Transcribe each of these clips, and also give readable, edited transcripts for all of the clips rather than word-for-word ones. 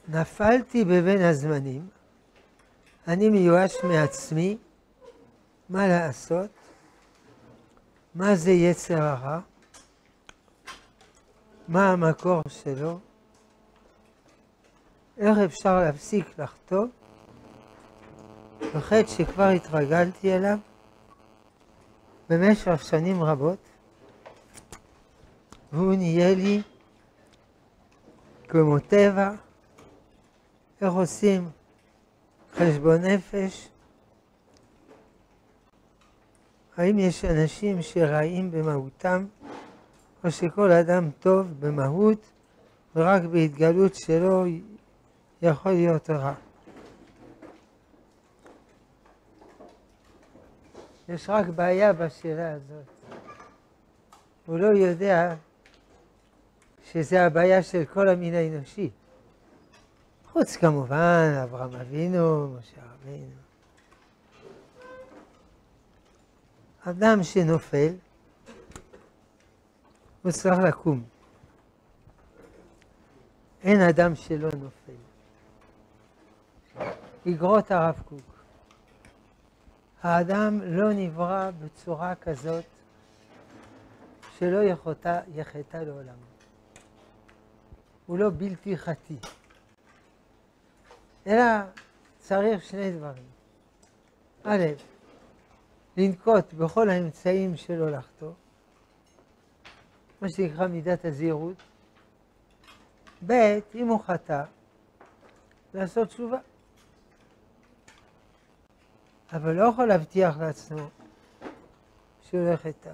נפלתי בבין הזמנים, אני מיואש מעצמי, מה לעשות? מה זה יצר הרע? מה המקור שלו? איך אפשר להפסיק לחטוא? בחטא שכבר התרגלתי אליו במשך שנים רבות, והוא נהיה לי כמו טבע. איך עושים חשבון נפש? האם יש אנשים שרעים במהותם, או שכל אדם טוב במהות, ורק בהתגלות שלו יכול להיות רע? יש רק בעיה בשאלה הזאת. הוא לא יודע שזה הבעיה של כל המין האנושי. חוץ כמובן, אברהם אבינו, משה רבינו. אדם שנופל, הוא צריך לקום. אין אדם שלא נופל. אגרות הרב קוק. האדם לא נברא בצורה כזאת שלא יחטא לעולם. הוא לא בלתי חטא. אלא צריך שני דברים. א', לנקוט בכל האמצעים שלו לחטוא, מה שנקרא מידת הזהירות. ב', אם הוא חטא, לעשות תשובה. אבל לא יכול להבטיח לעצמו שהוא לא יחטא.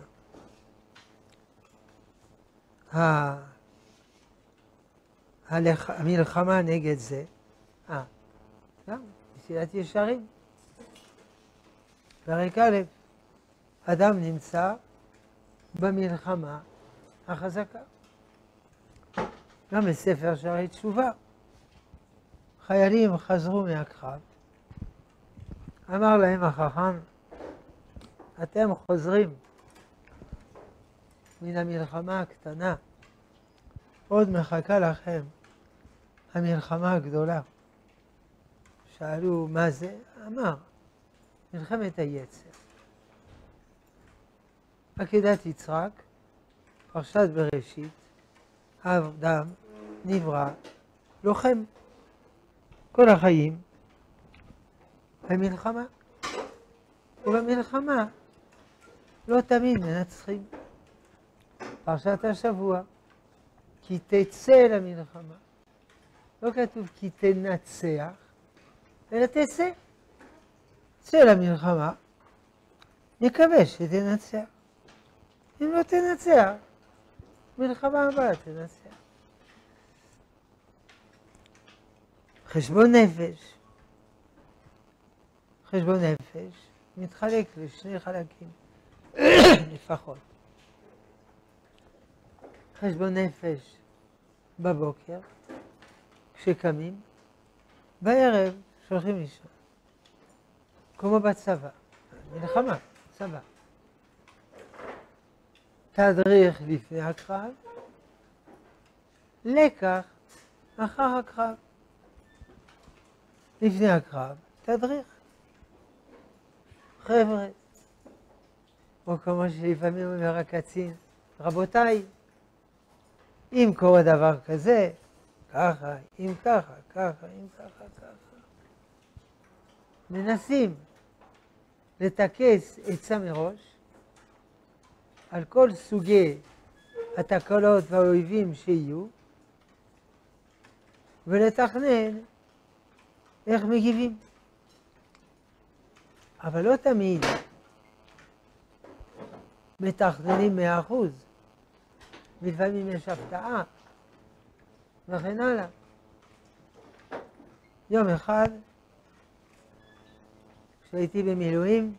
המלחמה נגד זה, גם, מסילת ישרים. פרק א', אדם נמצא במלחמה החזקה. גם בספר שערי תשובה, חיילים חזרו מהקרב, אמר להם החכם, אתם חוזרים מן המלחמה הקטנה, עוד מחכה לכם המלחמה הגדולה. שאלו מה זה? אמר, מלחמת היצר. עקדת יצחק, פרשת בראשית, האדם נברא לוחם. כל החיים במלחמה. ובמלחמה לא תמיד מנצחים. פרשת השבוע, כי תצא למלחמה. לא כתוב כי תנצח, אלא תצא. צא למלחמה, נקווה שתנצח. אם לא תנצח, מלחמה הבאה תנצח. חשבון נפש. חשבון נפש מתחלק לשני חלקים, לפחות. חשבון נפש בבוקר, כשקמים, בערב שולחים לישון. כמו בצבא, מלחמה, צבא. תדריך לפני הקרב, לקח אחר הקרב. לפני הקרב, תדריך. חבר'ה, או כמו שלפעמים אומר הקצין, רבותיי, אם קורה דבר כזה, ככה, אם ככה, ככה, אם ככה, ככה. מנסים לטכס עצה מראש על כל סוגי התקלות והאויבים שיהיו, ולתכנן איך מגיבים. אבל לא תמיד מתכננים 100%. לפעמים יש הפתעה וכן הלאה. יום אחד, כשהייתי במילואים,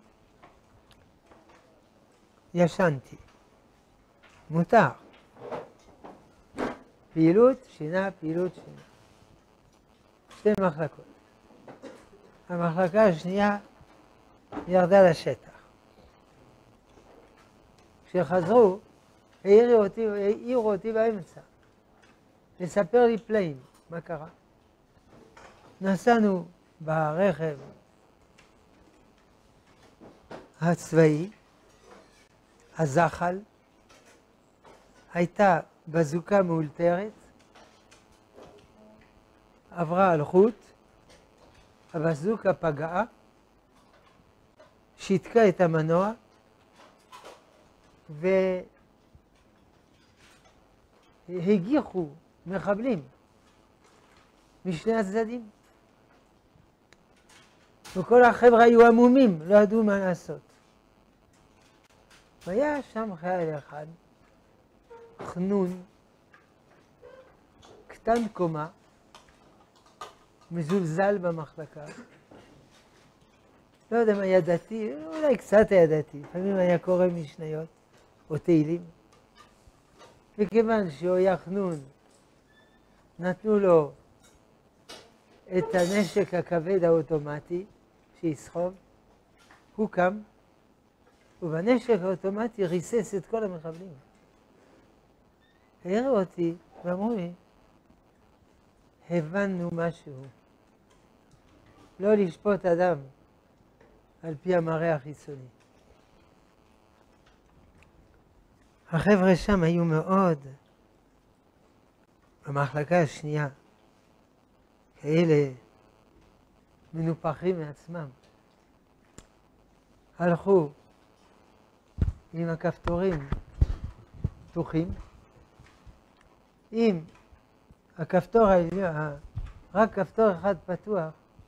ישנתי. מותר. פעילות, שינה, פעילות, שינה. שתי מחלקות. המחלקה השנייה ירדה לשטח. כשחזרו, העירו אותי באמצע. לספר לי פלאים, מה קרה? נסענו ברכב הצבאי, הזחל, הייתה בזוקה מאולתרת, עברה על חוט, הבזוקה פגעה, שיתקה את המנוע, והגיחו מחבלים משני הצדדים. וכל החבר'ה היו עמומים, לא ידעו מה לעשות. והיה שם חייל אחד, חנון, קטן קומה, מזולזל במחלקה. לא יודע מה היה דתי, אולי קצת היה דתי, לפעמים היה קורא משניות או תהילים. וכיוון שהוא היה חנון, נתנו לו את הנשק הכבד האוטומטי שיסחוב, הוא קם, ובנשק האוטומטי ריסס את כל המחבלים. העירו אותי ואמרו לי, הבנו משהו, לא לשפוט אדם על פי המראה החיצוני. החבר'ה שם היו מאוד, במחלקה השנייה, כאלה מנופחים מעצמם. הלכו עם הכפתורים פתוחים, עם הכפתור העליון, רק כפתור אחד פתוח,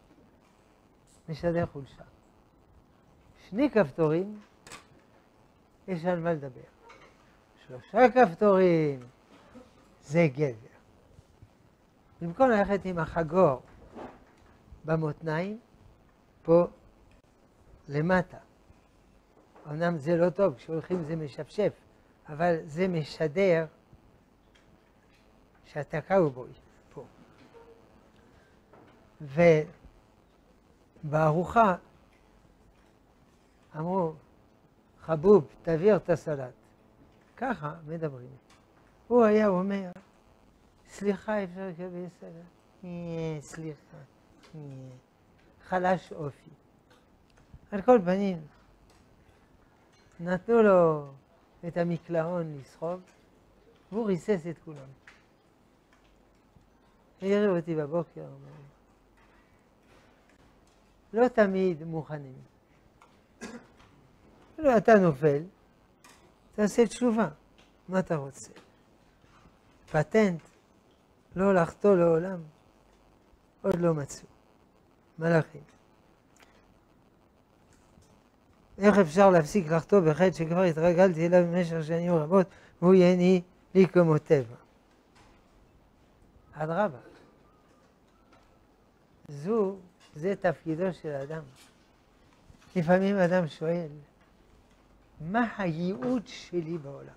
משדר חולשה. שני כפתורים, יש על מה לדבר. 3 כפתורים, זה גבר. במקום ללכת עם החגור במותניים, פה למטה. אמנם זה לא טוב, כשהולכים זה משפשף, אבל זה משדר שאתה קאובוי פה. ובארוחה אמרו, חבוב, תעביר את הסלט. ככה מדברים. הוא היה אומר, סליחה, אפשר לקבל סלט? סליחה. חלש אופי. על כל פנים, נתנו לו את המקלעון לסחוב, והוא ריסס את כולם. העירו אותי בבוקר, לא תמיד מוכנים. לא, אתה נופל, תעשה תשובה, מה אתה רוצה? פטנט, לא לחטוא לעולם, עוד לא מצאו. מלאכים. איך אפשר להפסיק לחטוא בחטא שכבר התרגלתי אליו במשך שנים רבות, והוא יהיה לי כמו טבע? אדרבה. זה תפקידו של האדם. לפעמים אדם שואל, מה הייעוד שלי בעולם?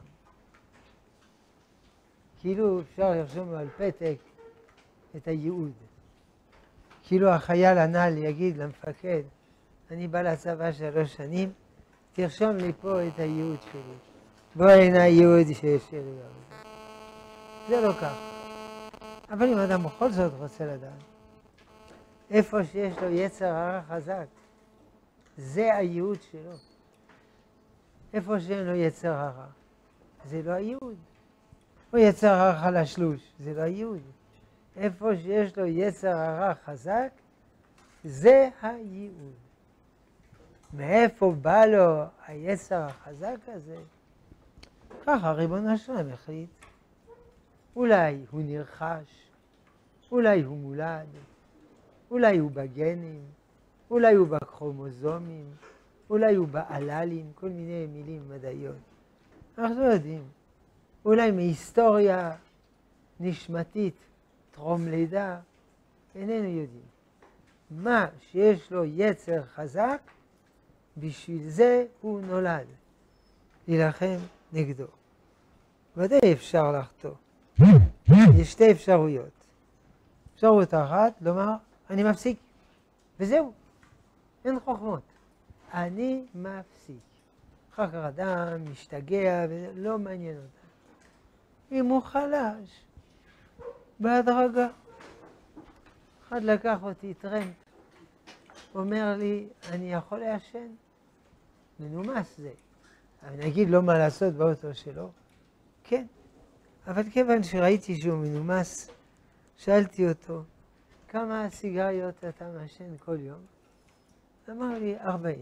כאילו אפשר לרשום על פתק את הייעוד. כאילו החייל הנ"ל יגיד למפקד, אני בא לצבא 3 שנים, תרשום לי פה את הייעוד שלי. בוא הנה הייעוד שיש לי בעולם. זה לא כך. אבל אם אדם בכל זאת רוצה לדעת, איפה שיש לו יצר הרע חזק, זה הייעוד שלו. איפה שאין לו יצר הרע, זה לא הייעוד. או יצר הרע חלשלוש, זה לא הייעוד. איפה שיש לו יצר הרע חזק, זה הייעוד. מאיפה בא לו היצר החזק הזה? ככה ריבונו של עולם החליט. אולי הוא נרכש, אולי הוא מולד, אולי הוא בגנים, אולי הוא בכרומוזומים, אולי הוא באללים, כל מיני מילים מדעיות. אנחנו לא יודעים. אולי מהיסטוריה נשמתית, טרום לידה, איננו יודעים. מה שיש לו יצר חזק, בשביל זה הוא נולד. להילחם נגדו. ודאי אפשר לחטוא. יש 2 אפשרויות. אפשרות אחת, לומר, אני מפסיק. וזהו. אין חוכמות. אני מפסיק. אחר כך אדם משתגע ולא מעניין אותה. אם הוא חלש, בהדרגה. אחד לקח אותי טרמפ, אומר לי, אני יכול לעשן? מנומס זה. אבל נגיד לו מה לעשות באוטו שלו? כן. אבל כיוון שראיתי שהוא מנומס, שאלתי אותו, כמה סיגריות אתה מעשן כל יום? אמר לי, 40.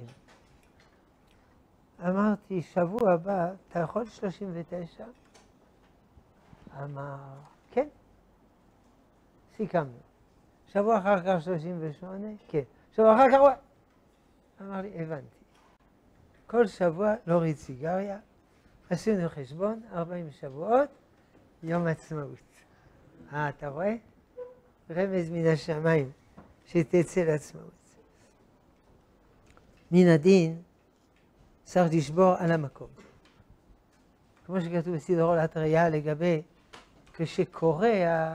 אמרתי, שבוע הבא, אתה יכול 39? אמר, כן. סיכמנו. שבוע אחר כך 38? כן. שבוע אחר כך... אמר לי, הבנתי. כל שבוע להוריד סיגריה, עשינו חשבון, 40 שבועות, יום עצמאות. אתה רואה? רמז מן השמיים, שתצא לעצמאות. מן הדין, צריך לשבור על המקום. כמו שכתוב בסדרו לתריה לגבי, כשקורא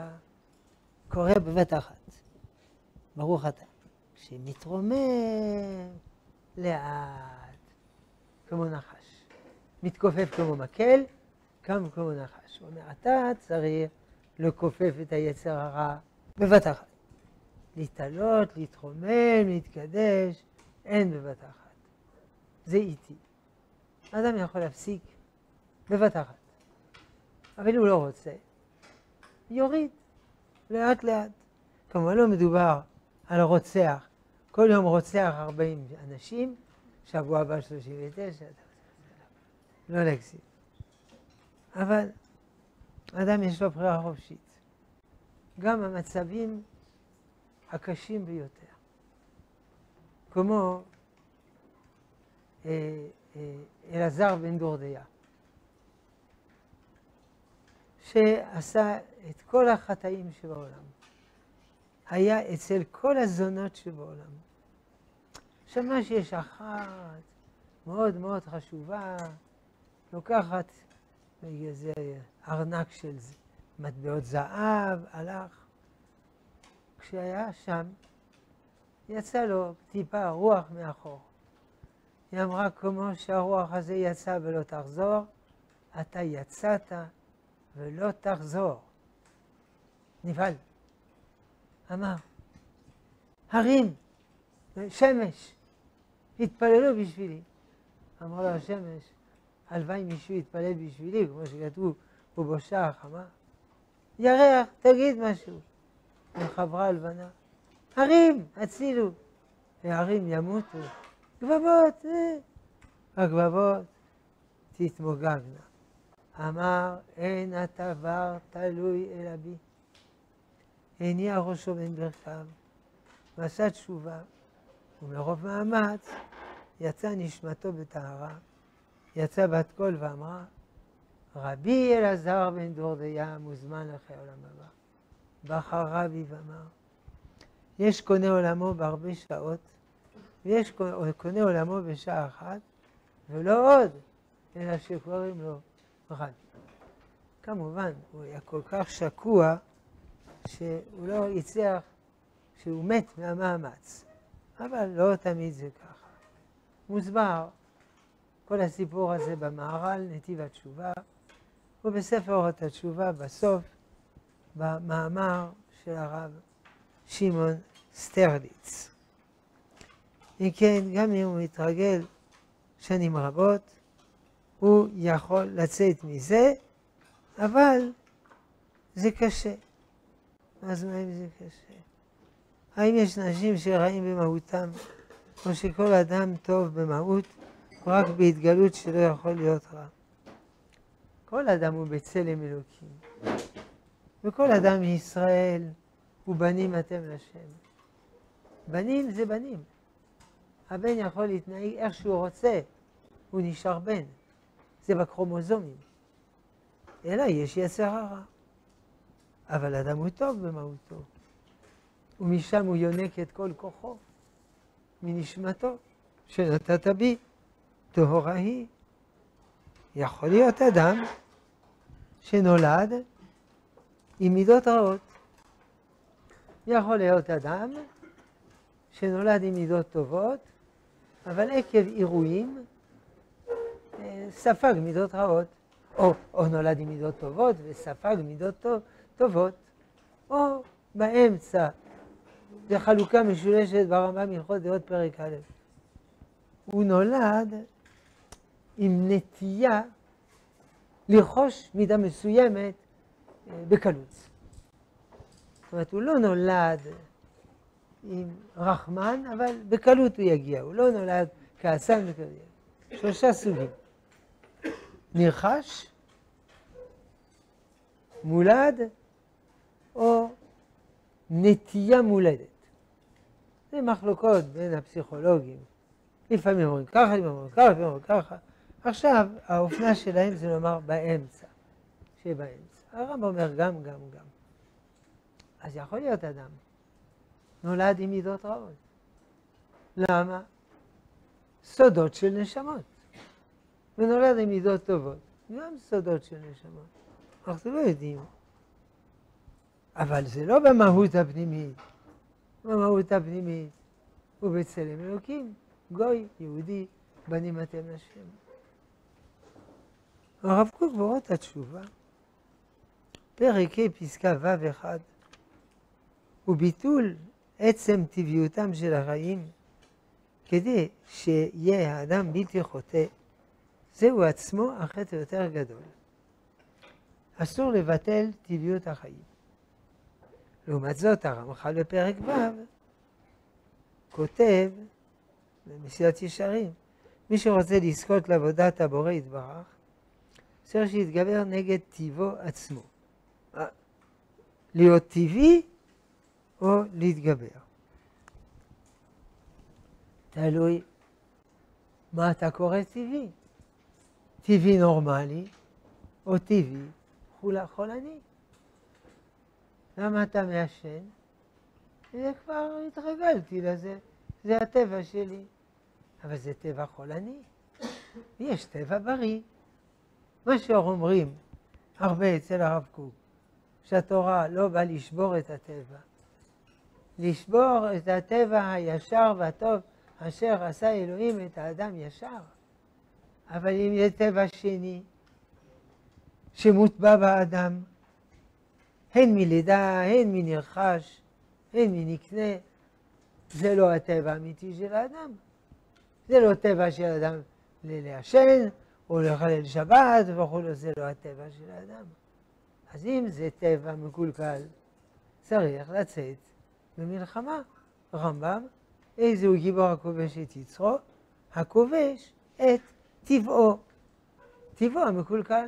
בבת אחת. ברוך אתה. שמתרומם לאט, כמו נחש. מתכופף כמו מקל, קם כמו נחש. הוא אומר, אתה צריך לכופף את היצר הרע בבת אחת. להתעלות, להתרומם, להתקדש, אין בבת אחת. זה איטי. האדם יכול להפסיק בבת אחת. אבל הוא לא רוצה. יוריד, לאט לאט. כמובן לא מדובר על רוצח. כל יום רוצח 40 אנשים, שבוע הבא 39, לא להגזים. אבל אדם יש לו בחירה חופשית. גם המצבים הקשים ביותר. כמו אלעזר בן דורדיה, שעשה את כל החטאים שבעולם. היה אצל כל הזונות שבעולם. שמע שיש אחת מאוד מאוד חשובה, לוקחת איזה ארנק של מטבעות זהב, הלך. כשהיה שם, יצא לו טיפה רוח מאחור. היא אמרה, כמו שהרוח הזה יצא ולא תחזור, אתה יצאת ולא תחזור. נבהל. אמר, הרים, שמש, התפללו בשבילי. אמר לו השמש, הלוואי מישהו יתפלל בשבילי, כמו שכתוב פה בשח, אמר, ירח, תגיד משהו. וחברה הלבנה, הרים, הצילו. והרים ימותו. גבבות, הגבבות תתמוגגנה. אמר, אין הדבר תלוי אלא בי. הניע ראשו בין ברכיו, ועשה תשובה, ומרוב מאמץ יצא נשמתו בטהרה, יצא בת קול ואמרה, רבי אלעזר בן דורדיה מוזמן לחיי עולם הבא. בחר רבי ואמר, יש קונה עולמו בהרבה שעות, ויש קונה עולמו בשעה אחת, ולא עוד, אלא שקוראים לו רבי. כמובן, הוא היה כל כך שקוע, שהוא לא הצליח, שהוא מת מהמאמץ. אבל לא תמיד זה ככה. מוסבר כל הסיפור הזה במהר"ל, נתיב התשובה, ובספר אורות התשובה, בסוף, במאמר של הרב שמעון סטרליץ. אם כן, גם אם הוא מתרגל שנים רבות, הוא יכול לצאת מזה, אבל זה קשה. אז מה אם זה קשה? האם יש אנשים שרעים במהותם, או שכל אדם טוב במהות, רק בהתגלות שלא יכול להיות רע? כל אדם הוא בצלם אלוקים. וכל אדם מישראל הוא בנים אתם לשם. בנים זה בנים. הבן יכול להתנהג איך שהוא רוצה, הוא נשאר בן. זה בקרומוזומים. אלא יש יצר הרע. אבל אדם הוא טוב במהותו. ומשם הוא יונק את כל כוחו, מנשמתו, שנתת בי, טהורה היא. יכול להיות אדם שנולד עם מידות רעות. יכול להיות אדם שנולד עם מידות טובות, אבל עקב אירועים ספג מידות רעות. או נולד עם מידות טובות וספג מידות טובות, או באמצע זה חלוקה משולשת ברמב"ם הלכות דעות פרק א'. הוא נולד עם נטייה לרכוש מידה מסוימת בקלות. זאת אומרת, הוא לא נולד עם רחמן, אבל בקלות הוא יגיע. הוא לא נולד כעסן בקלות. 3 סוגים. נרכש, מולד, או נטייה מולדת. זה מחלוקות בין הפסיכולוגים. לפעמים אומרים ככה, לפעמים אומרים ככה, לפעמים אומרים ככה. עכשיו, האופנה שלהם זה לומר באמצע, שבאמצע. הרמב"ם אומר גם. אז יכול להיות אדם נולד עם מידות רעות. למה? סודות של נשמות. ונולד עם מידות טובות. גם סודות של נשמות. אנחנו לא יודעים. אבל זה לא במהות הפנימית. במהות הפנימית הוא בצלם אלוקים, גוי, יהודי, בנים אתם לשם. הרב קוק באורות התשובה, פרק ה' פסקה ו'1, הוא ביטול עצם טבעיותם של החיים, כדי שיהיה האדם בלתי חוטא, זהו עצמו החטא יותר גדול. אסור לבטל טבעיות החיים. לעומת זאת, הרמח"ל בפרק ו' כותב, במסילת ישרים, מי שרוצה לזכות לעבודת הבורא יתברך, צריך שיתגבר נגד טבעו עצמו. להיות טבעי או להתגבר. תלוי מה אתה קורא טבעי. טבעי נורמלי או טבעי חולני. למה אתה מעשן? זה כבר התרגלתי לזה, זה הטבע שלי. אבל זה טבע חולני. יש טבע בריא. מה שאומרים הרבה אצל הרב קוק, שהתורה לא באה לשבור את הטבע. לשבור את הטבע הישר והטוב אשר עשה אלוהים את האדם ישר. אבל אם זה טבע שני שמוטבע באדם, הן מלידה, הן מנרכש, הן מנקנה, זה לא הטבע האמיתי של האדם. זה לא טבע של האדם לעשן או לחלל שבת וכו', זה לא הטבע של האדם. אז אם זה טבע מקולקל, צריך לצאת במלחמה. רמב"ם, איזהו גיבור הכובש את יצרו? הכובש את טבעו. טבעו המקולקל.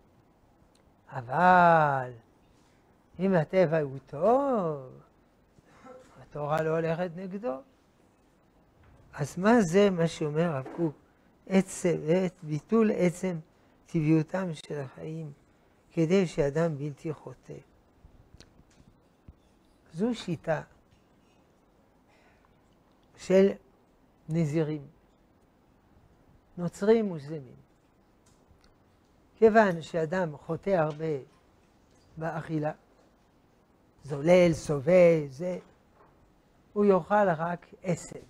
אבל אם הטבע הוא טוב, התורה לא הולכת נגדו. אז מה זה מה שאומר הרב קוק? ביטול עצם טבעיותם של החיים, כדי שאדם בלתי חוטא. זו שיטה של נזירים, נוצרים מוסלמים. כיוון שאדם חוטא הרבה באכילה, זולל, סובל, הוא יאכל רק עשב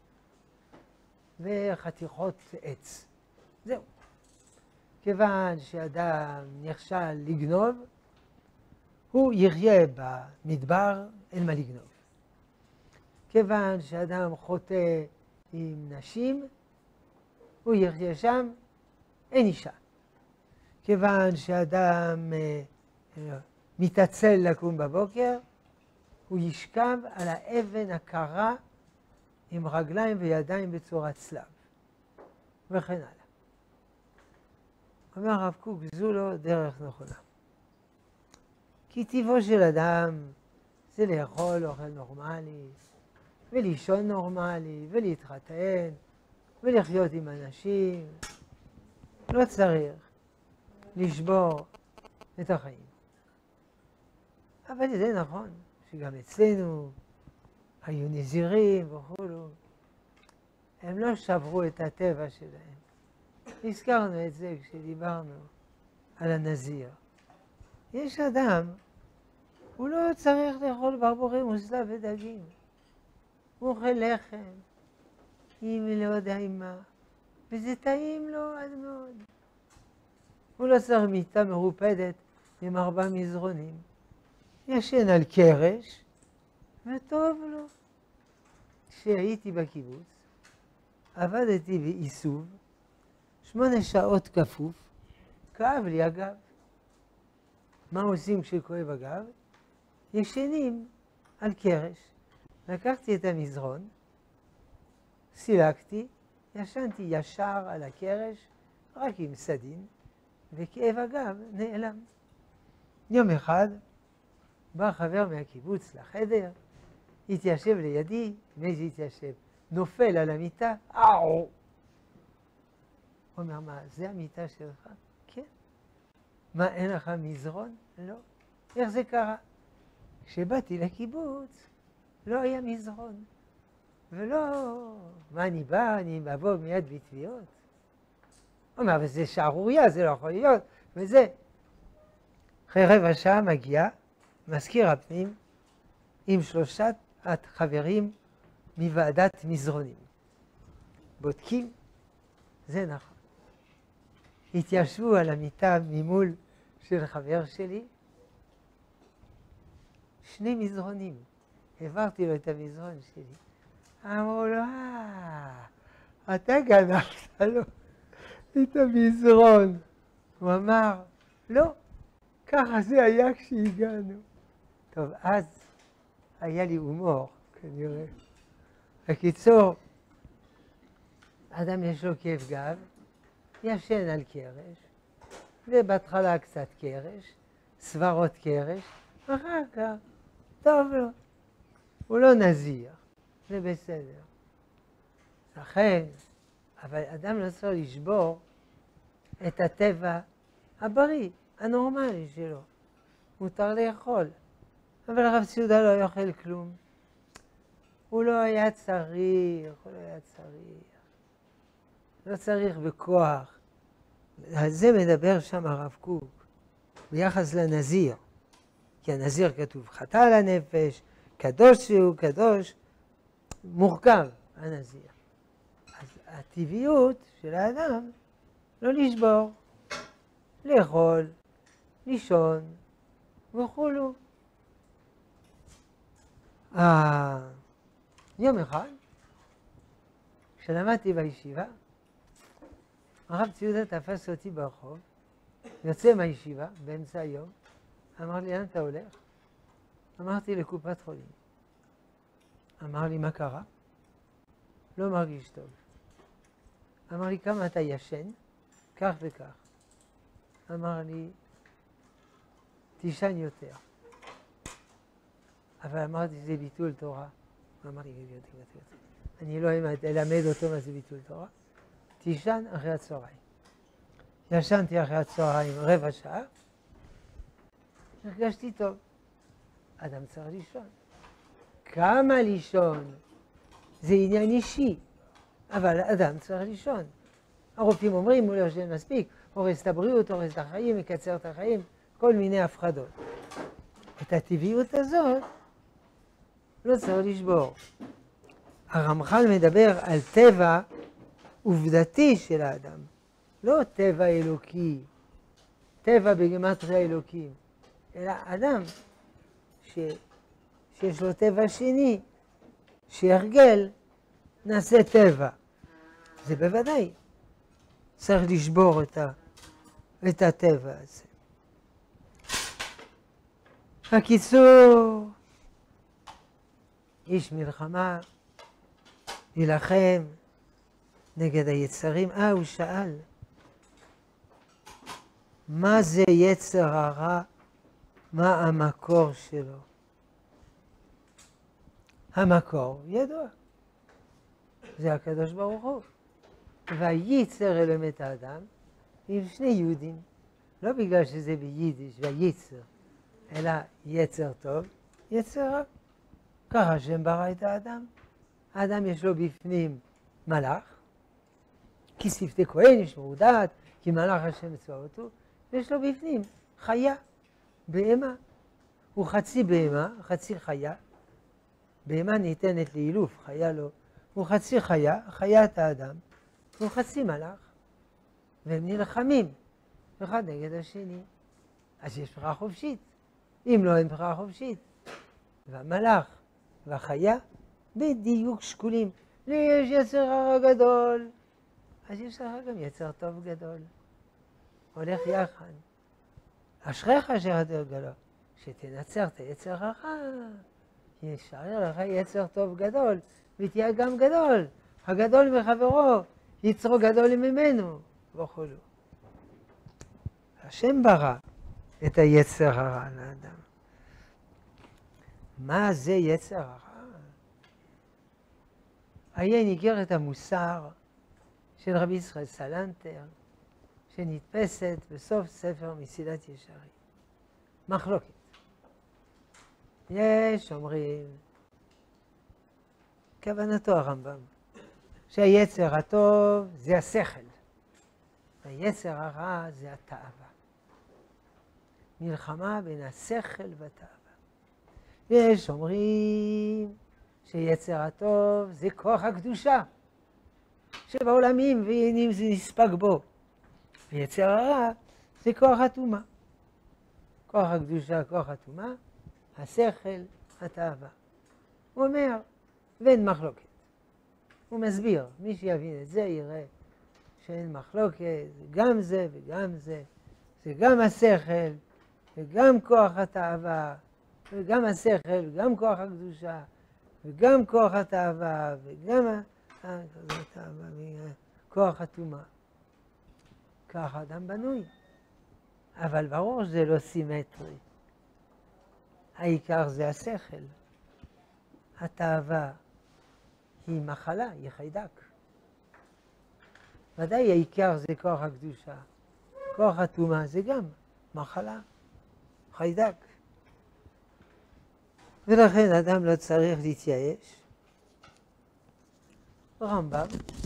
וחתיכות עץ. זהו. כיוון שאדם נכשל לגנוב, הוא יחיה במדבר, אין מה לגנוב. כיוון שאדם חוטא עם נשים, הוא יחיה שם, אין אישה. כיוון שאדם מתעצל לקום בבוקר, הוא ישכב על האבן הקרה עם רגליים וידיים בצורת צלב, וכן הלאה. אומר הרב קוק, זו לא דרך נכונה. כי טבעו של אדם זה לאכול אוכל נורמלי, ולישון נורמלי, ולהתחתן, ולחיות עם אנשים. לא צריך לשבור את החיים. אבל זה נכון, שגם אצלנו היו נזירים וכולו. הם לא שברו את הטבע שלהם. הזכרנו את זה כשדיברנו על הנזיר. יש אדם, הוא לא צריך לאכול ברבורים וסלב ודגים. הוא אוכל לחם, עם לא יודע עם מה, וזה טעים לו עד מאוד. הוא לא צריך מיטה מרופדת עם 4 מזרונים. ישן על קרש וטוב לו. כשהייתי בקיבוץ, עבדתי בעיסוב, 8 שעות כפוף, כאב לי הגב. מה עושים כשכואב הגב? ישנים על קרש. לקחתי את המזרון, סילקתי, ישנתי ישר על הקרש, רק עם סדין, וכאב הגב נעלם. יום אחד בא חבר מהקיבוץ לחדר, התיישב לידי, מאיזה התיישב? נופל על המיטה, אאו! הוא אומר, מה, זה המיטה שלך? כן. מה, אין לך מזרון? לא. איך זה קרה? כשבאתי לקיבוץ, לא היה מזרון. ולא, מה אני בא? אני אבוא מיד בתביעות. הוא אומר, אבל זה שערוריה, זה לא יכול להיות. וזה. אחרי רבע שעה מגיע מזכיר הפנים עם 3 החברים מוועדת מזרונים. בודקים, זה נכון. התיישבו על המיטה ממול של חבר שלי, 2 מזרונים. העברתי לו את המזרון שלי. אמרו לו, אתה גנבת לו את המזרון. הוא אמר, לא, ככה זה היה כשהגענו. טוב, אז היה לי הומור, כנראה. בקיצור, אדם יש לו כאב גב, ישן על קרש, ובהתחלה קצת קרש, סברות קרש, אחר כך, טוב לו. הוא לא נזיר, זה בסדר. לכן, אבל אדם לא צריך לשבור את הטבע הבריא, הנורמלי שלו. מותר לאכול. אבל הרב ציודה לא יאכל כלום. הוא לא היה צריך, לא צריך בכוח. על זה מדבר שם הרב קוק, ביחס לנזיר. כי הנזיר כתוב, חטא על הנפש, קדוש הוא, קדוש, מורכב, הנזיר. אז הטבעיות של האדם, לא לשבור, לאכול, לישון, וכולו. יום אחד, כשלמדתי בישיבה, הרב ציודה תפס אותי ברחוב, יוצא מהישיבה באמצע היום, אמר לי, לאן אתה הולך? אמרתי, לקופת חולים. אמר לי, מה קרה? לא מרגיש טוב. אמר לי, כמה אתה ישן? כך וכך. אמר לי, תישן יותר. אבל אמרתי, זה ביטול תורה. אמר לי, אני לא אלמד אותו מה זה ביטול תורה. תישן אחרי הצהריים. ישנתי אחרי הצהריים 15 שעה, הרגשתי טוב. אדם צריך לישון. כמה לישון? זה עניין אישי, אבל אדם צריך לישון. הרופאים אומרים, הוא לא ישן מספיק, הורס את הבריאות, הורס את החיים, מקצר את החיים, כל מיני הפחדות. את הטבעיות הזאת לא צריך לשבור. הרמח"ל מדבר על טבע עובדתי של האדם, לא טבע אלוקי, טבע בגימטריה אלוקים, אלא אדם שיש לו טבע שני, שהרגל נעשה טבע. זה בוודאי צריך לשבור את הטבע הזה. הקיצור, איש מלחמה, להילחם נגד היצרים. הוא שאל, מה זה יצר הרע? מה המקור שלו? המקור ידוע. זה הקדוש ברוך הוא. וייצר אלוהים את האדם עם 2 יהודים. לא בגלל שזה ביידיש, וייצר, אלא יצר טוב, יצר רע. ככה השם ברא את האדם. האדם יש לו בפנים מלאך, כי שפתי כהן ישמעו דעת, כי מלאך השם צבאותו, ויש לו בפנים חיה, בהמה. הוא חצי בהמה, חצי חיה. בהמה ניתנת לאילוף, חיה לא. הוא חצי חיה, חיית האדם, הוא חצי מלאך. והם נלחמים, אחד נגד השני. אז יש בחירה חופשית. אם לא, אין בחירה חופשית. והמלאך והחיה בדיוק שקולים. לי יש יצר הרע גדול, אז יש לך גם יצר טוב גדול. הולך יחד. אשריך שיותר גדול, שתנצר את היצר הרע, ישאר לך יצר טוב גדול, ותהיה גם גדול. הגדול מחברו, יצרו גדול ממנו, וכו'. השם ברא את היצר הרע לאדם. מה זה יצר הרע? היה ניגר את המוסר של רבי ישראל סלנטר, שנתפסת בסוף ספר מסילת ישרים. מחלוקת. יש אומרים, כוונתו הרמב"ם, שהיצר הטוב זה השכל, והיצר הרע זה התאווה. מלחמה בין השכל והתאווה. יש אומרים שיצר הטוב זה כוח הקדושה, שבעולמים ועניינים זה נספק בו. ויצר הרע זה כוח הטומאה. כוח הקדושה, כוח הטומאה, השכל, התאווה. הוא אומר, ואין מחלוקת. הוא מסביר, מי שיבין את זה יראה שאין מחלוקת, גם זה וגם זה. זה גם השכל וגם כוח התאווה, וגם השכל וגם כוח הקדושה, וגם כוח התאווה, וגם כוח הטומאה. כך האדם בנוי. אבל ברור שזה לא סימטרי. העיקר זה השכל. התאווה היא מחלה, היא חיידק. ודאי העיקר זה כוח הקדושה. כוח הטומאה זה גם מחלה, חיידק. ולכן אדם לא צריך להתייאש. רמב"ם,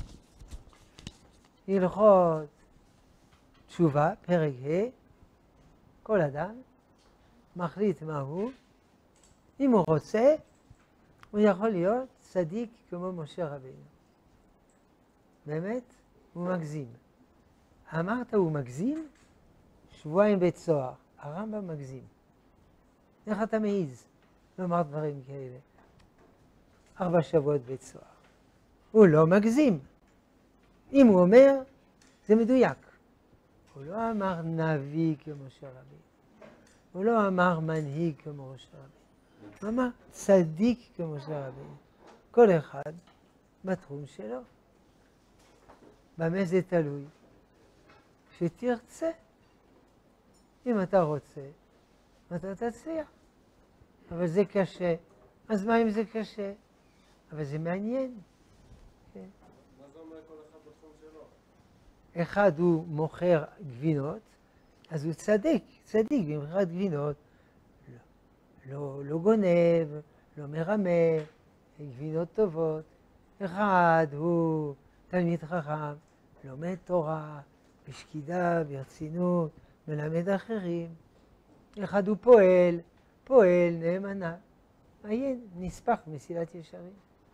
הלכות תשובה, פרק ה', כל אדם מחליט מהו. אם הוא רוצה, הוא יכול להיות צדיק כמו משה רבינו. באמת, הוא מגזים. אמרת הוא מגזים? שבועיים בית סוהר. הרמב"ם מגזים. איך אתה מעיז לומר דברים כאלה? 4 שבועות בית סוהר. הוא לא מגזים. אם הוא אומר, זה מדויק. הוא לא אמר נביא כמו משה רבינו. הוא לא אמר מנהיג כמו משה רבינו. הוא אמר צדיק כמו משה רבינו. כל אחד בתחום שלו. במה זה תלוי? שתרצה. אם אתה רוצה, אתה תצליח. אבל זה קשה. אז מה אם זה קשה? אבל זה מעניין. כן. מה זה אומר כל אחד בתחום שלו? אחד הוא מוכר גבינות, אז הוא צדיק במכירת גבינות. לא גונב, לא מרמה, גבינות טובות. אחד הוא תלמיד חכם, לומד תורה, בשקידה, ברצינות, מלמד אחרים. אחד הוא פועל נאמנה. מעיין, נספח מסילת ישרים.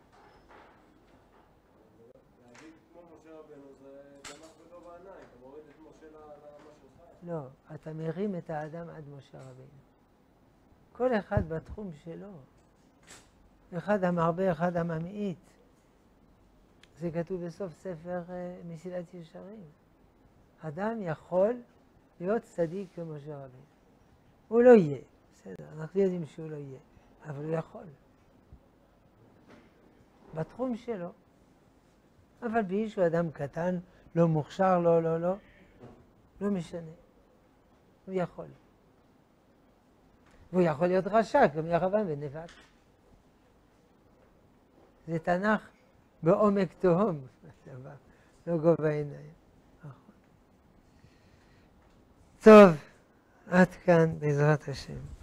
להגיד כמו משה רבנו זה דמך בגובה העיניים, אתה מוריד את משה לרמה שלך. לא, אתה מרים את האדם עד משה רבינו. כל אחד בתחום שלו. אחד המרבה, אחד הממעיט. זה כתוב בסוף ספר מסילת ישרים. אדם יכול להיות צדיק כמו משה רבינו. הוא לא יהיה, בסדר, אנחנו יודעים שהוא לא יהיה, אבל הוא יכול. בתחום שלו. אבל באיזשהו אדם קטן, לא מוכשר, לא משנה. הוא יכול. והוא יכול להיות רשע, כמו ירבעם ונבט. זה תנ"ך בעומק תהום, לא גובה עיניים. טוב, עד כאן בעזרת השם.